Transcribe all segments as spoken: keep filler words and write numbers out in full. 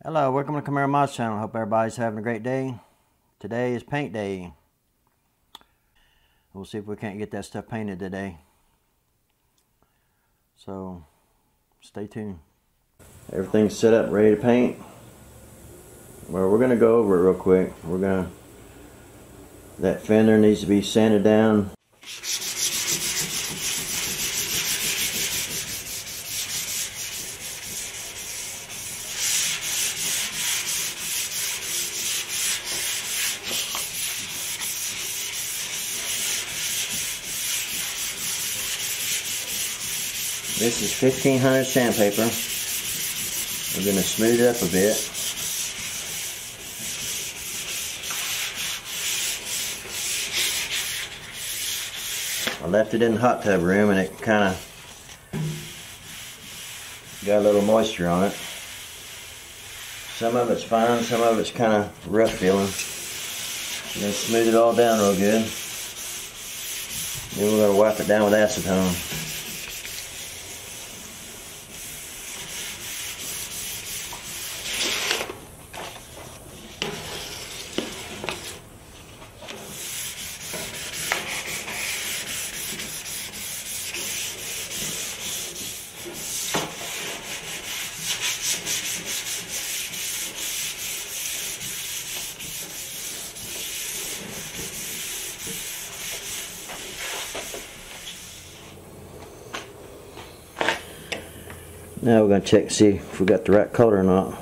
Hello, welcome to Camaro Mods channel. Hope everybody's having a great day. Today is paint day. We'll see if we can't get that stuff painted today. So, stay tuned. Everything's set up, ready to paint. Well, we're going to go over it real quick. We're going to, that fender needs to be sanded down. This is fifteen hundred sandpaper. We're going to smooth it up a bit. I left it in the hot tub room and it kind of got a little moisture on it. Some of it's fine, some of it's kind of rough feeling. We're going to smooth it all down real good. Then we're going to wipe it down with acetone. Now we're going to check to see if we got the right color or not.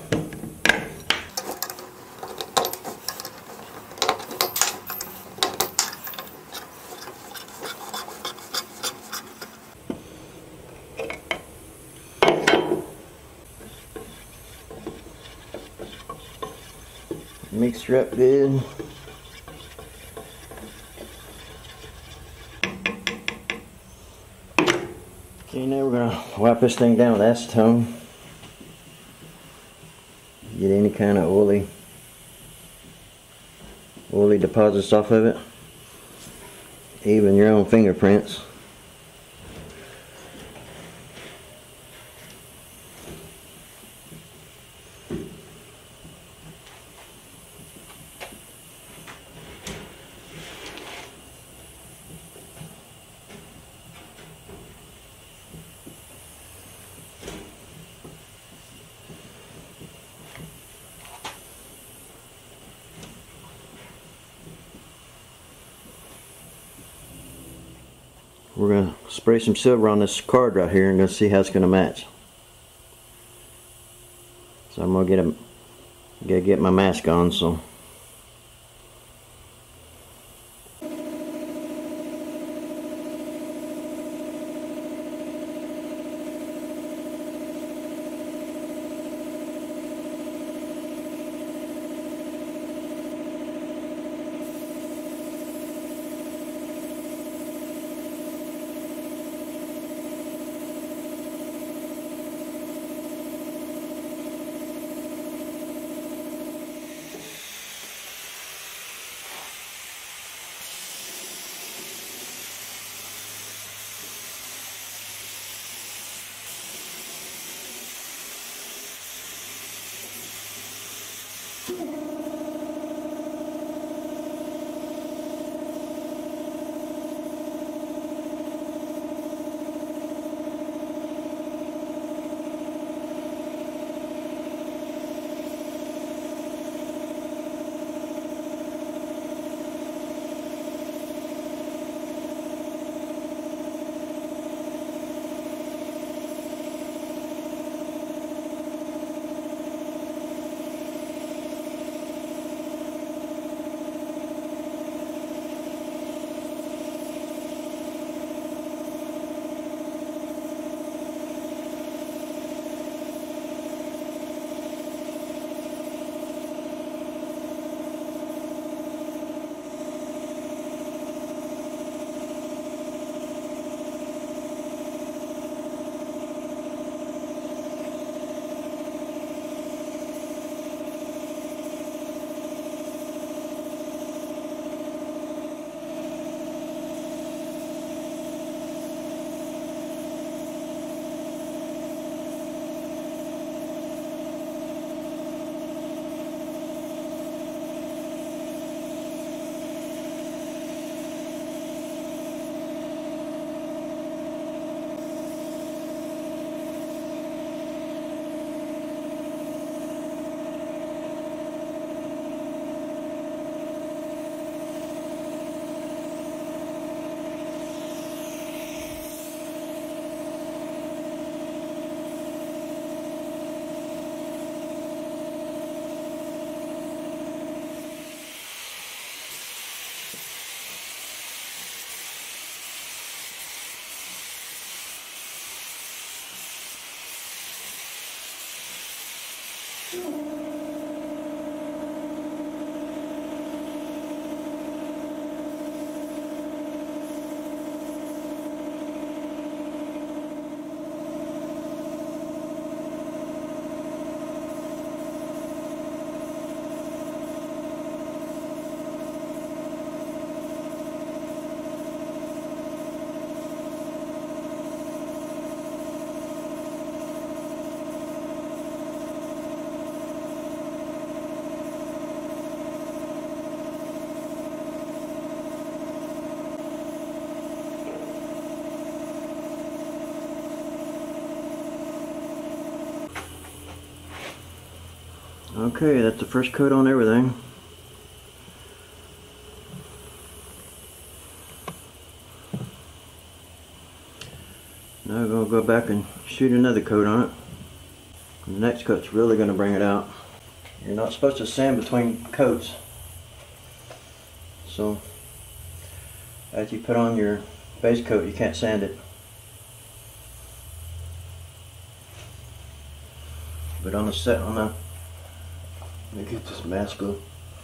Mix her up good. Okay, now we're going to wipe this thing down with acetone. Get any kind of oily, oily deposits off of it. Even your own fingerprints. We're going to spray some silver on this card right here and go see how it's going to match. So I'm going to get a, gotta get my mask on. So. Okay, that's the first coat on everything. Now I'm going to go back and shoot another coat on it. The next coat's really going to bring it out. You're not supposed to sand between coats. So after you put on your base coat, you can't sand it. But on the set, on the, let me get this mask glue.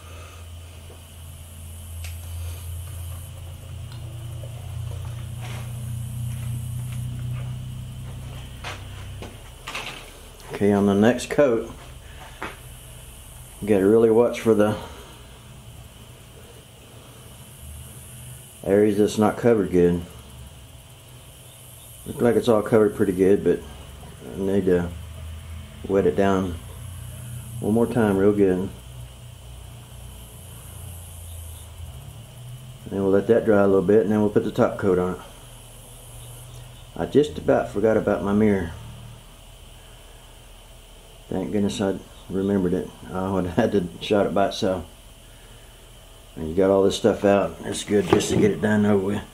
Okay, on the next coat, you gotta really watch for the areas that's not covered good. Looks like it's all covered pretty good, but I need to wet it down one more time real good. And then we'll let that dry a little bit, and then we'll put the top coat on it. I just about forgot about my mirror. Thank goodness I remembered it. I would have had to shot it by itself. And you got all this stuff out. It's good just to get it done over with.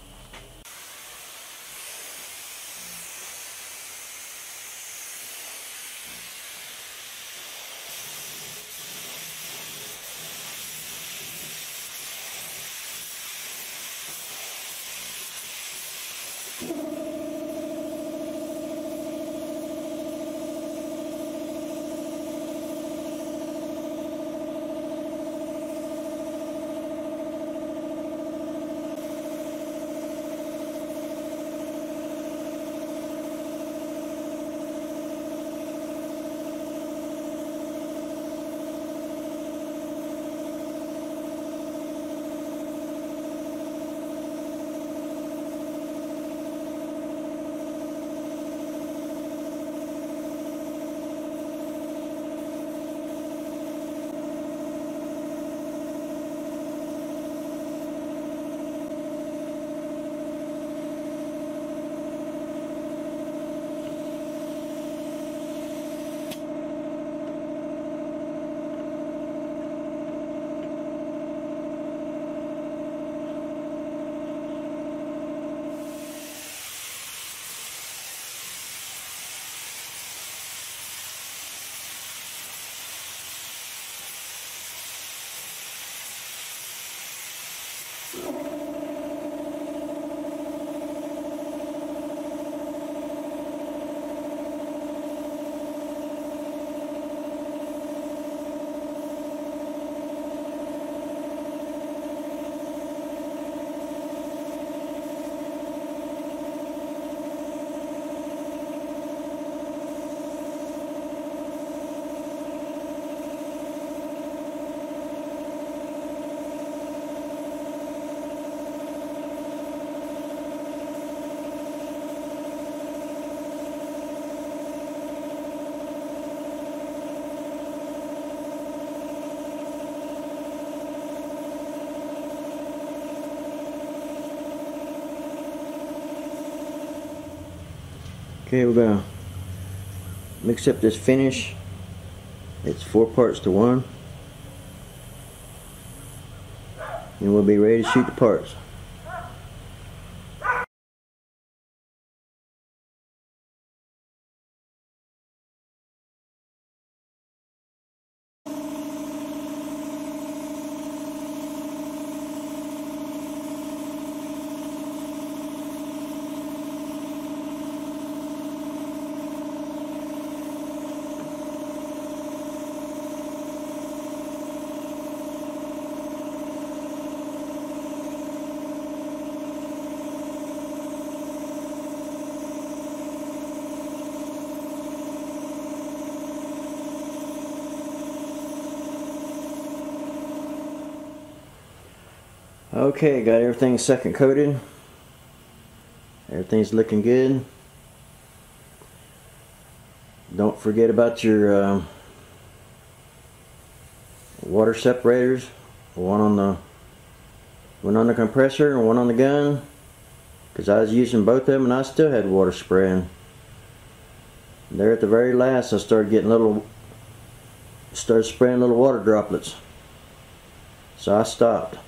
Okay, we're gonna mix up this finish. It's four parts to one. And we'll be ready to shoot the parts. Okay, got everything second coated. Everything's looking good. Don't forget about your uh, water separators. One on the one on the compressor and one on the gun. Because I was using both of them and I still had water spraying. There at the very last, I started getting little, started spraying little water droplets. So I stopped.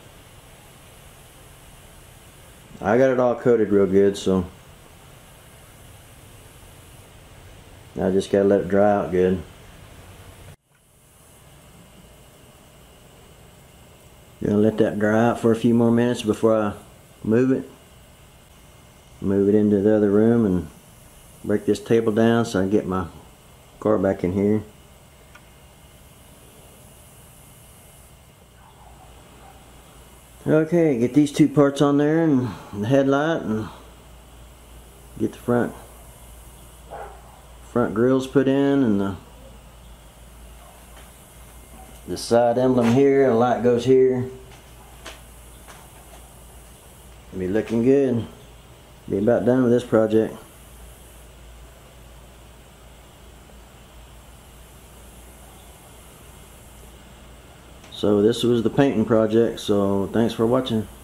I got it all coated real good, so I just gotta let it dry out good. Gonna let that dry out for a few more minutes before I move it. Move it into the other room and break this table down so I can get my car back in here. Okay, get these two parts on there and the headlight, and get the front front grills put in, and the the side emblem here, and the light goes here. Be looking good. Be about done with this project. So this was the painting project, so thanks for watching.